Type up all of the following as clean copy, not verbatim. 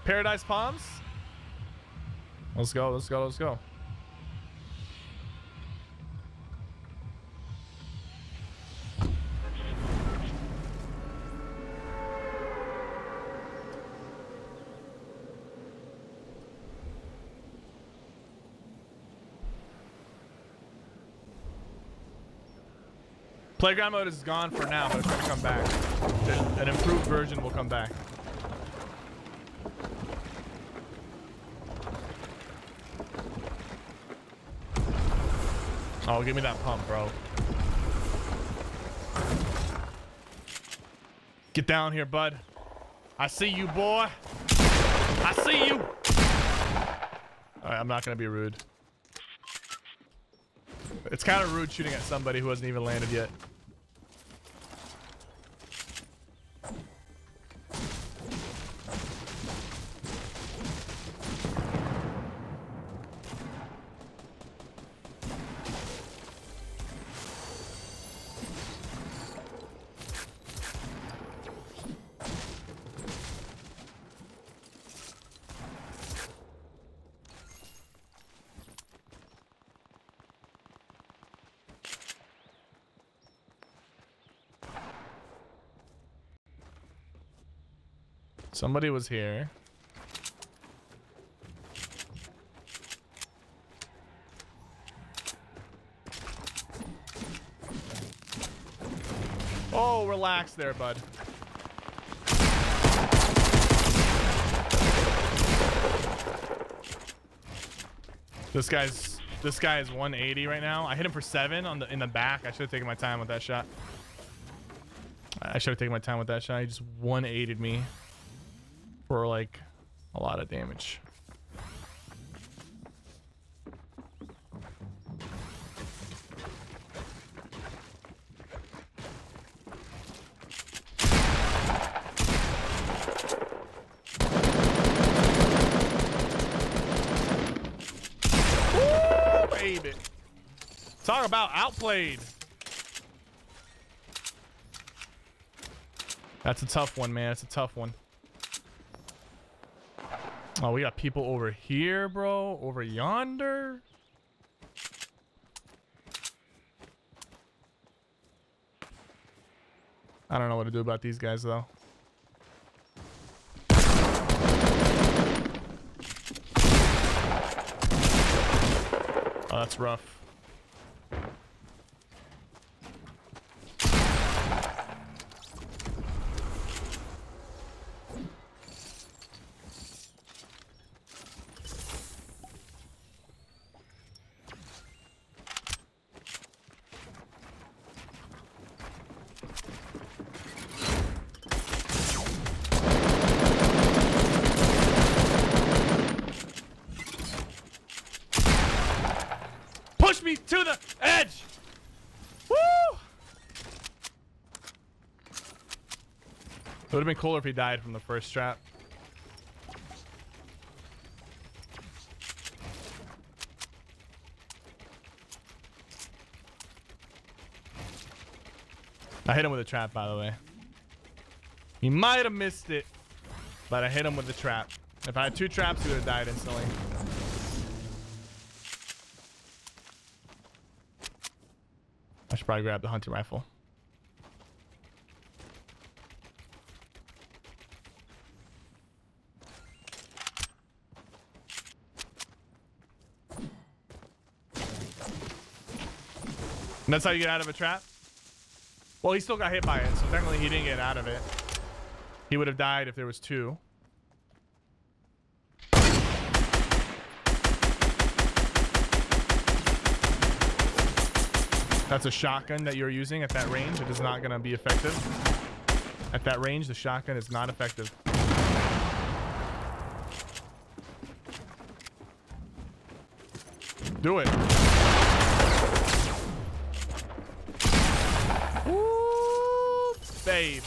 Paradise Palms. Let's go. Let's go. Let's go. Playground mode is gone for now, but it's gonna come back. An improved version will come back. Oh, give me that pump, bro. Get down here, bud. I see you, boy. I see you. All right, I'm not gonna be rude. It's kind of rude shooting at somebody who hasn't even landed yet. Somebody was here. Oh, relax there, bud. This guy is 180 right now. I hit him for 7 on in the back. I should have taken my time with that shot. I should have taken my time with that shot. He just 180'd me for like a lot of damage. Woo, baby. Talk about outplayed. That's a tough one, man. It's a tough one. Oh, we got people over here, bro. Over yonder. I don't know what to do about these guys, though. Oh, that's rough. Push me to the edge. Woo! It would have been cooler if he died from the first trap. I hit him with a trap, by the way. He might have missed it, but I hit him with the trap. If I had 2 traps, he would have died instantly. I should probably grab the hunting rifle. And that's how you get out of a trap? Well, he still got hit by it, so technically he didn't get out of it. He would have died if there was 2. That's a shotgun that you're using at that range. It is not going to be effective. At that range, the shotgun is not effective. Do it. Woo, baby.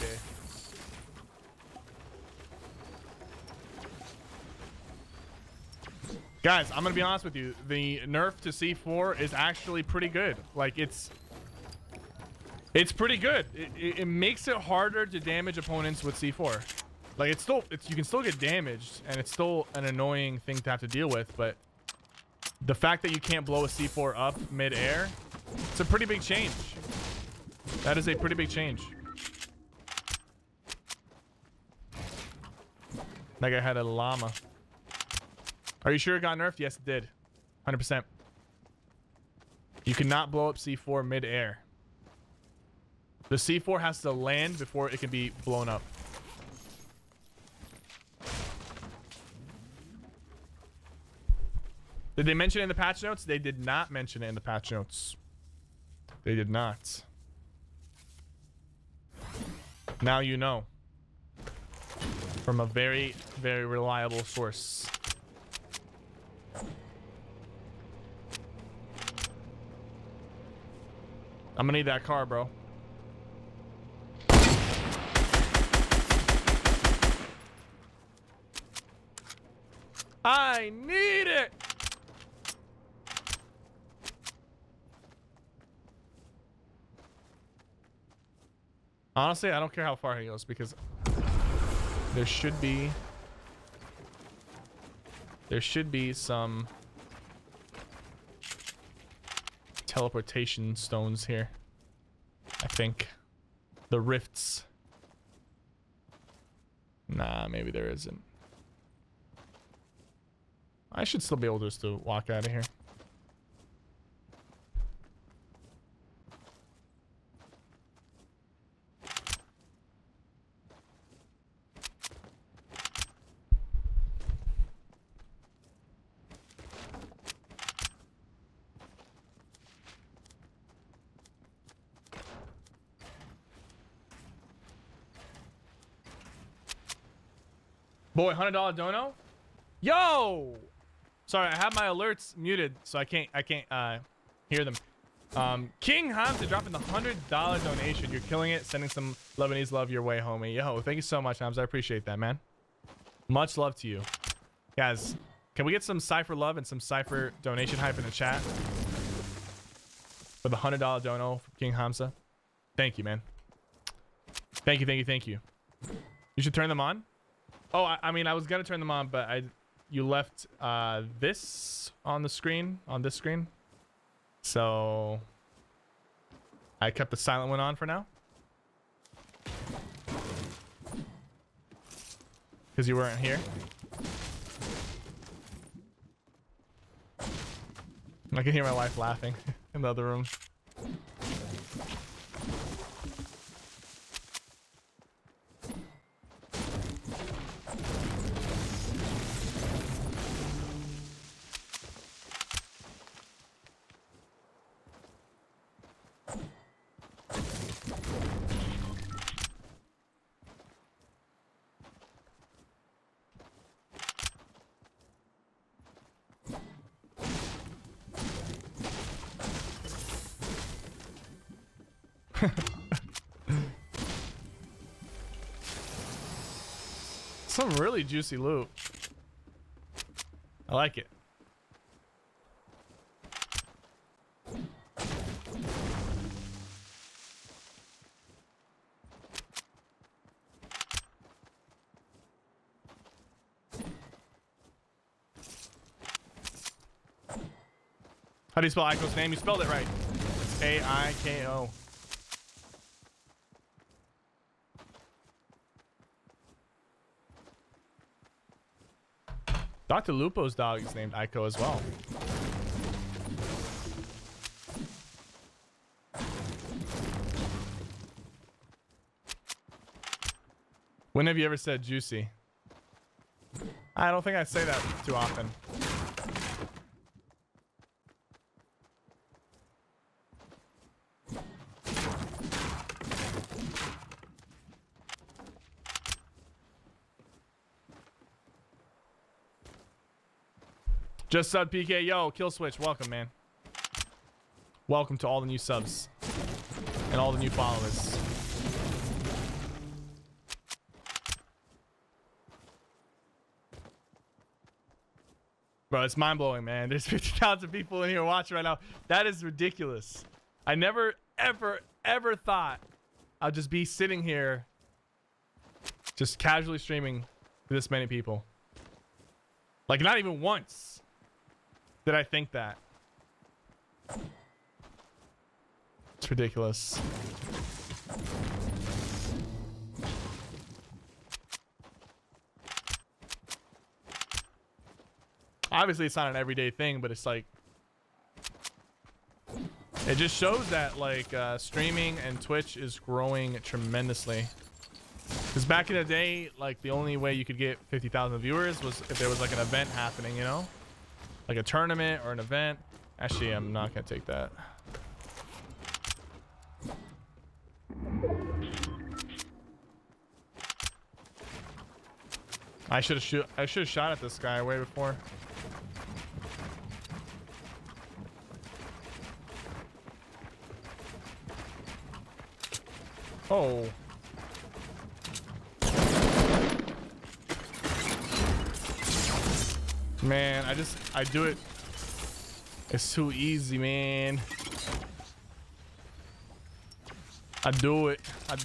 Guys, I'm gonna be honest with you. The nerf to C4 is actually pretty good. Like, it's pretty good. It makes it harder to damage opponents with C4. Like you can still get damaged, and it's still an annoying thing to have to deal with. But the fact that you can't blow a C4 up mid-air, it's a pretty big change. That is a pretty big change. That guy had a llama. Are you sure it got nerfed? Yes, it did. 100%. You cannot blow up C4 mid-air. The C4 has to land before it can be blown up. Did they mention it in the patch notes? They did not mention it in the patch notes. They did not. Now you know. From a very, very reliable source. I'm gonna need that car, bro. I need it. Honestly, I don't care how far he goes because there should be some teleportation stones here. I think the rifts. Nah, maybe there isn't. I should still be able just to walk out of here. Boy, $100 dono? Yo! Sorry, I have my alerts muted, so I can't hear them. King Hamza dropping the $100 donation. You're killing it. Sending some Lebanese love your way, homie. Yo, thank you so much, Hamza. I appreciate that, man. Much love to you. Guys, can we get some Cypher love and some Cypher donation hype in the chat? For the $100 dono from King Hamza. Thank you, man. Thank you, thank you, thank you. You should turn them on. Oh, I mean, I was gonna turn them on, but you left this on the screen, on this screen. So I kept the silent one on for now. Because you weren't here. I can hear my wife laughing in the other room. Some really juicy loot. I like it. How do you spell Aiko's name? You spelled it right. It's A-I-K-O. Dr. Lupo's dog is named Aiko as well. When have you ever said juicy? I don't think I say that too often. Just sub PK. Yo, Kill Switch. Welcome, man. Welcome to all the new subs and all the new followers. Bro, it's mind-blowing, man. There's 50,000 people in here watching right now. That is ridiculous. I never, ever, ever thought I'd just be sitting here Just casually streaming to this many people. Like, not even once did I think that. It's ridiculous. Obviously, it's not an everyday thing, but it's like, it just shows that like streaming and Twitch is growing tremendously. Because back in the day, like the only way you could get 50,000 viewers was if there was like an event happening, you know, like a tournament or an event. Actually, I'm not gonna take that. I should have shot at this guy way before. Oh. Man, I do it. It's too easy, man. I do it.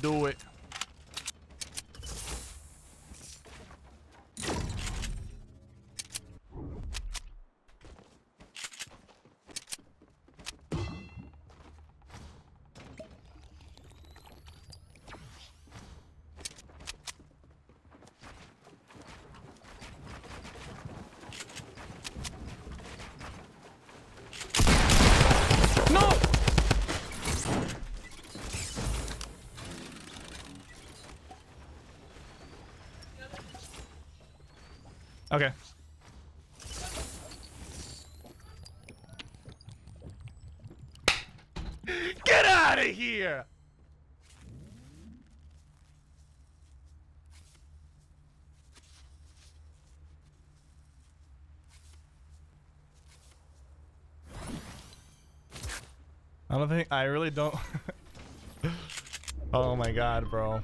Okay. Get out of here! I really don't. Oh my god, bro.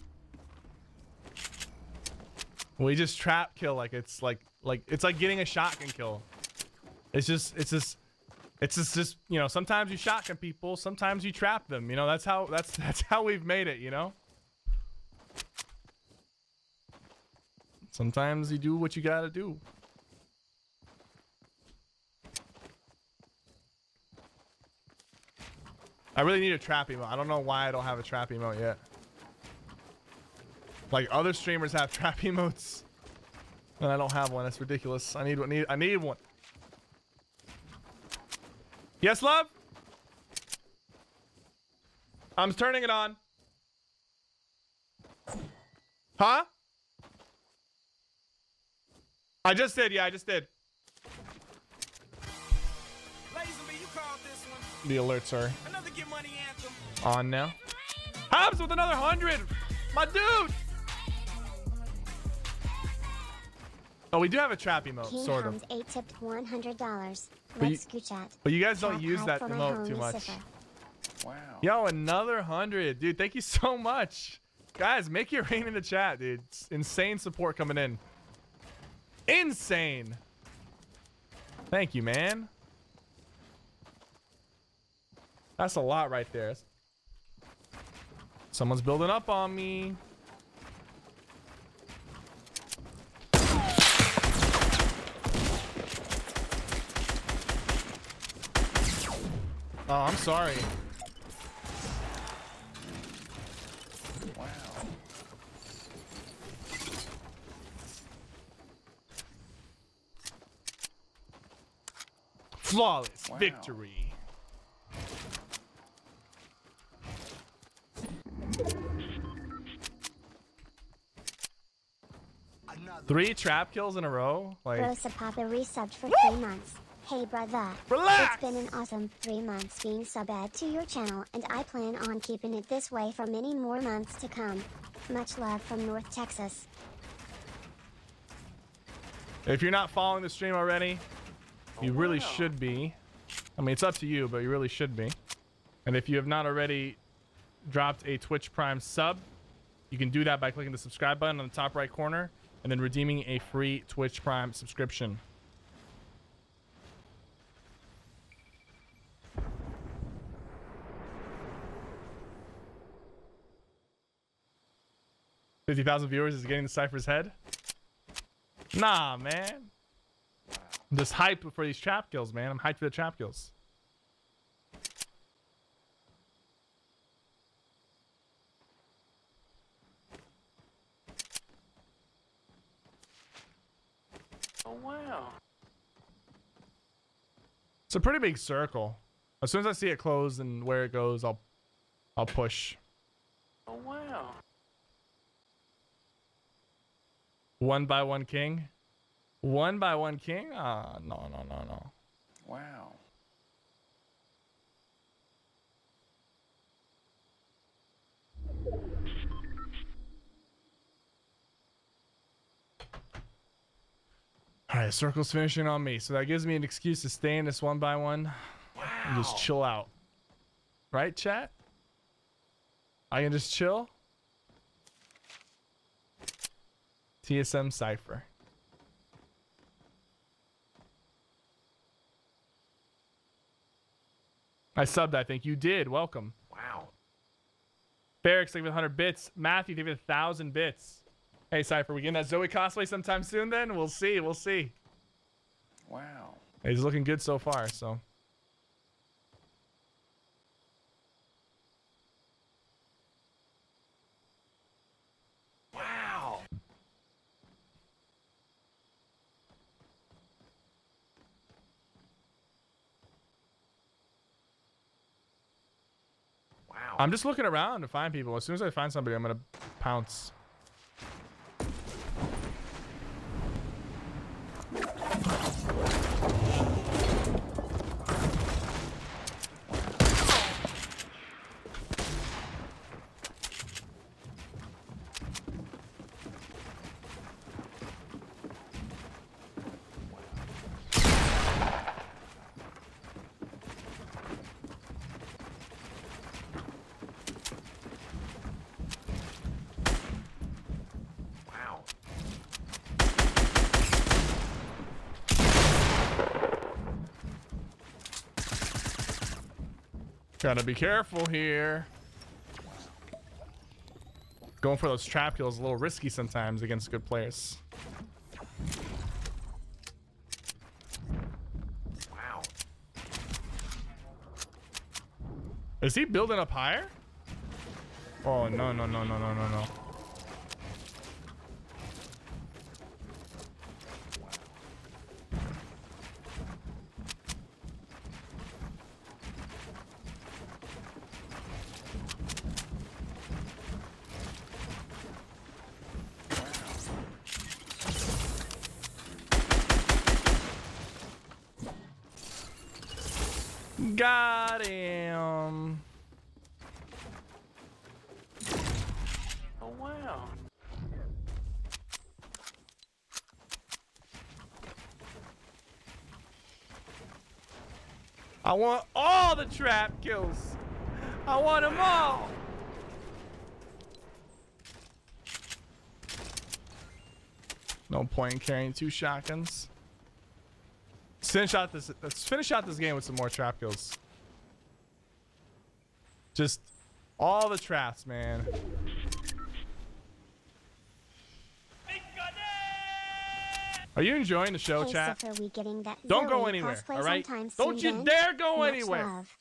We just trap kill like it's like getting a shotgun kill. It's just you know, sometimes you shotgun people, sometimes you trap them, you know. That's how we've made it, you know. Sometimes you do what you gotta do. I really need a trap emote. I don't know why I don't have a trap emote yet. Like other streamers have trap emotes, and I don't have one. That's ridiculous. I need one. Yes, love? I'm turning it on. Huh? I just did. Yeah, I just did. You called this one. The alerts are Another Get Money anthem. on now. Hobbs with another 100. My dude. Oh, we do have a trap emote, King sort Holmes of. 8 tipped $100. But Let's scooch at. But you guys don't Trap use hide that for my emote too homie much. Cipher. Wow. Yo, another 100. Dude, thank you so much. Guys, make it rain in the chat, dude. It's insane support coming in. Insane. Thank you, man. That's a lot right there. Someone's building up on me. Oh, I'm sorry. Wow. Flawless Wow. victory. Three trap kills in a row? Like, Rosa Papa resubbed for 3 months. Hey brother. relax! It's been an awesome 3 months being sub-ad to your channel, and I plan on keeping it this way for many more months to come. Much love from North Texas. If you're not following the stream already, you really should be. I mean, it's up to you, but you really should be. And if you have not already dropped a Twitch Prime sub, you can do that by clicking the subscribe button on the top right corner and then redeeming a free Twitch Prime subscription. 50,000 viewers is getting the Cypher's head. Nah, man. I'm just hyped for these trap kills, man. I'm hyped for the trap kills. Oh wow. It's a pretty big circle. As soon as I see it close and where it goes, I'll push. Oh wow. 1 by 1 king. 1 by 1 king? Ah, no. Wow. All right, circle's finishing on me, so that gives me an excuse to stay in this 1 by 1 and just chill out. Right, chat? I can just chill. TSM Cypher. I subbed, I think. You did. Welcome. Wow. Barracks, thank you for 100 bits. Matthew, thank you for 1,000 bits. Hey, Cypher, we getting that Zoe cosplay sometime soon then? We'll see. We'll see. Wow. He's looking good so far, so. Wow. Wow. I'm just looking around to find people. As soon as I find somebody, I'm going to pounce. Wow. Gotta be careful here. Going for those trap kills is a little risky sometimes against good players. Wow. Is he building up higher? Oh, no. Got him. Oh wow. I want all the trap kills. I want them all. No point in carrying 2 shotguns. Let's finish out this game with some more trap kills. Just all the traps, man. Are you enjoying the show, Hey, chat? Cypher, we getting that Don't go Zoe anywhere, cosplay all right? sometime Don't soon you then? dare go Much anywhere. love.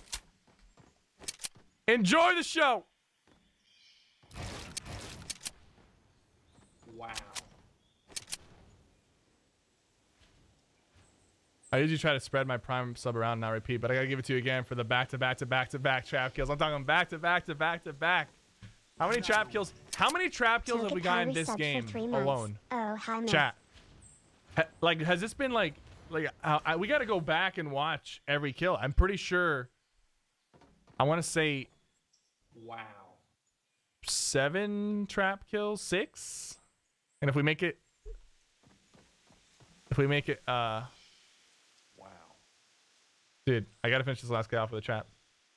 Enjoy the show. Wow. I usually try to spread my prime sub around and not repeat, but I gotta give it to you again for the back-to-back trap kills. I'm talking back-to-back. How many trap kills? How many trap kills have we got in this game alone? Oh, hi, Matt. Chat. Like, has this been like we got to go back and watch every kill. I'm pretty sure. I want to say. Wow. 7 trap kills, 6, and if we make it, Wow. dude, I gotta finish this last guy off with a trap.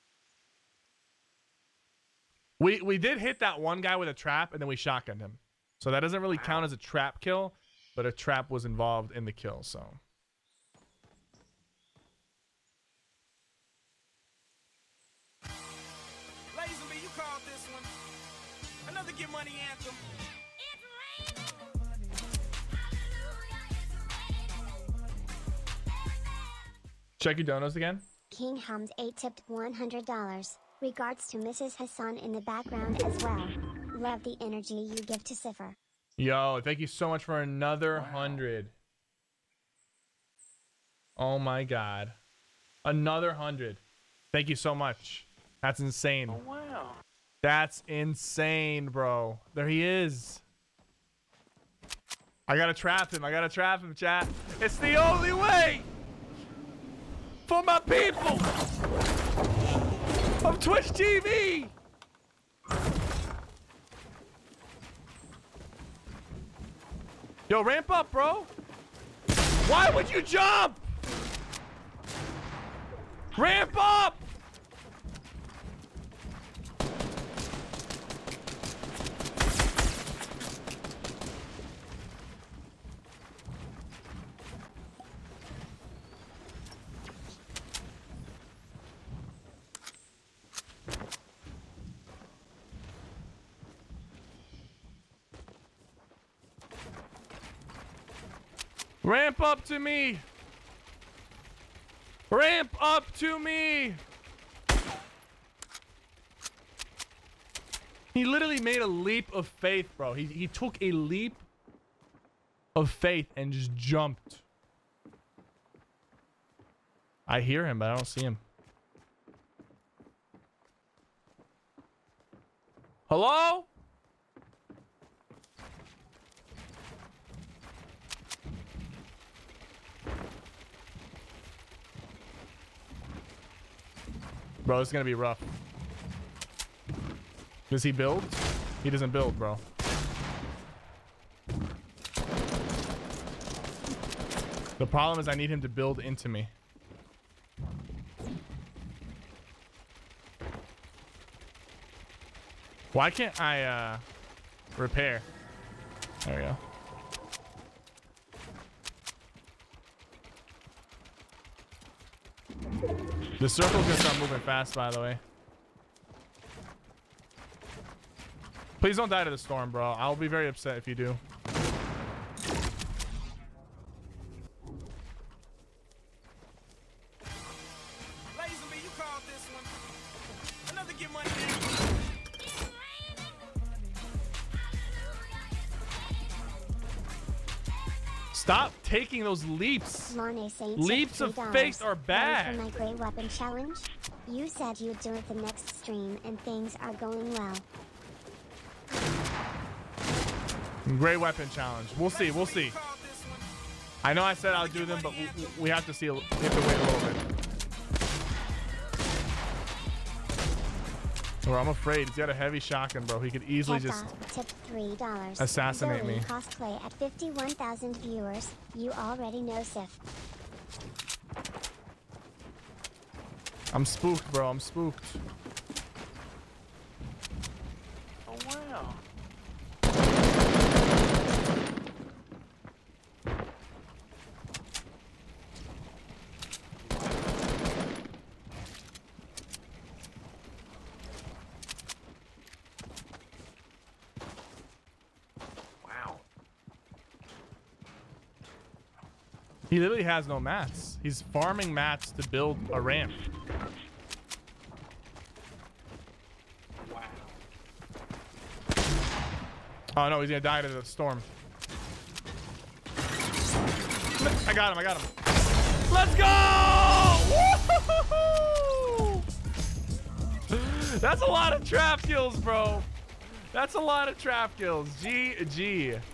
We did hit that one guy with a trap, and then we shotgunned him, so that doesn't really count as a trap kill. But a trap was involved in the kill, so. Lazenby, you called this one. Another get money anthem. Check your donos again. King Hums 8 tipped $100. Regards to Mrs. Hassan in the background as well. Love the energy you give to Cipher. Yo, thank you so much for another 100. Oh my god. Another 100. Thank you so much. That's insane. Oh, wow. That's insane, bro. There he is. I gotta trap him. I gotta trap him, chat. It's the only way for my people of Twitch TV. Yo, ramp up, bro. Why would you jump? Ramp up. Ramp up to me. Ramp up to me. He literally made a leap of faith, bro. He took a leap of faith and just jumped. I hear him, but I don't see him. Hello? Bro, it's gonna be rough. Does he build? He doesn't build, bro. The problem is I need him to build into me. Why can't I repair? There we go. The circle's gonna start moving fast, by the way. Please don't die to the storm, bro. I'll be very upset if you do. Lazenby, you called this one. Another get money anthem. Stop taking those leaps. Lorne Saint Leaps of $3. faith are Ready bad. for my Grey Weapon challenge? You said you'd do it the next stream and things are going well. Great weapon challenge. We'll see. We'll see. I know I said I'll do them, but we have to see. We have to wait a little bit. Bro, I'm afraid he's got a heavy shotgun, bro. He could easily just tipped $3. assassinate Zoe me. Cosplay at 51,000 viewers. You already know Sif. I'm spooked, bro. I'm spooked. Oh, wow. Wow. He literally has no mats. He's farming mats to build a ramp. Wow. Oh no, he's gonna die to the storm. I got him. I got him. Let's go! Woo-hoo-hoo! That's a lot of trap kills, bro. That's a lot of trap kills. GG.